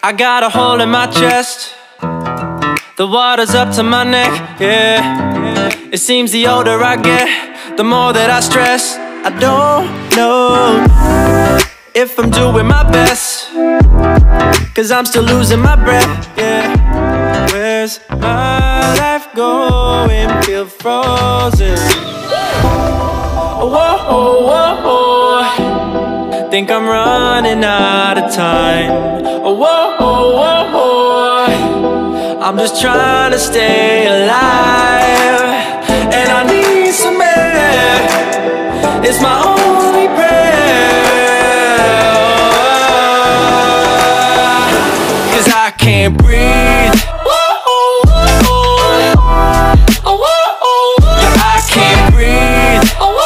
I got a hole in my chest, the water's up to my neck, yeah. It seems the older I get, the more that I stress. I don't know if I'm doing my best, 'cause I'm still losing my breath, yeah. Where's my life going? Feel frozen. Whoa, whoa, whoa. Think I'm running out of time. Whoa, whoa, whoa. I'm just trying to stay alive, and I need some air. It's my only prayer, 'cause I can't breathe. Yeah, I can't breathe.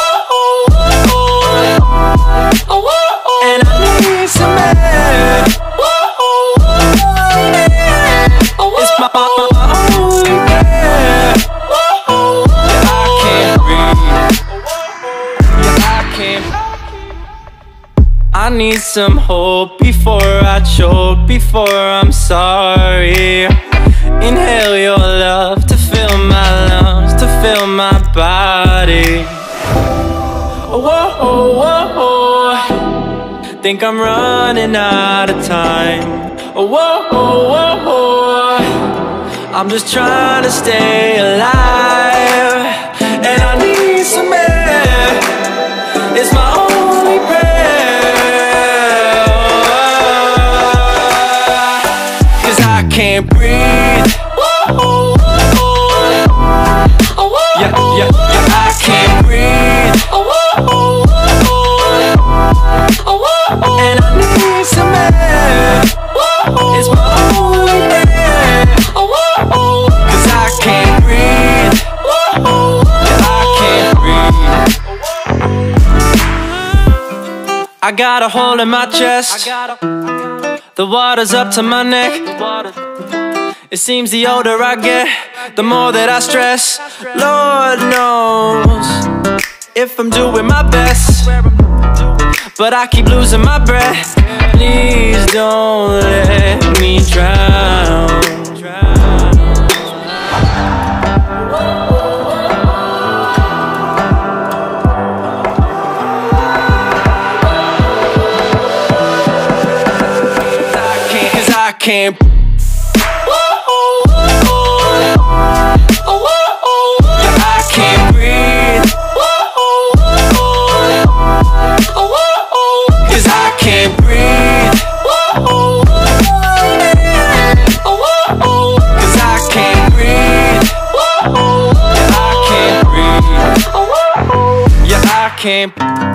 And I need some air. It's my only prayer. Yeah, I can't breathe. Yeah, I can't. I need some hope before I choke, before I'm sorry. Inhale your love to fill my lungs, to fill my body. Whoa, whoa, whoa. Think I'm running out of time. Whoa, whoa, whoa. I'm just trying to stay alive, and I need some air. It's my only prayer, 'cause I can't breathe. Yeah, yeah, yeah, I can't breathe. And I need some air. It's my only prayer, 'cause I can't breathe. Yeah, I can't breathe. I got a hole in my chest, the water's up to my neck. It seems the older I get, the more that I stress. Lord knows if I'm doing my best, but I keep losing my breath. Please don't let me drown. I can't. Yeah, I can't breathe. 'Cause I can't breathe. 'Cause I can't breathe. Yeah, I can't breathe. Yeah, I can't.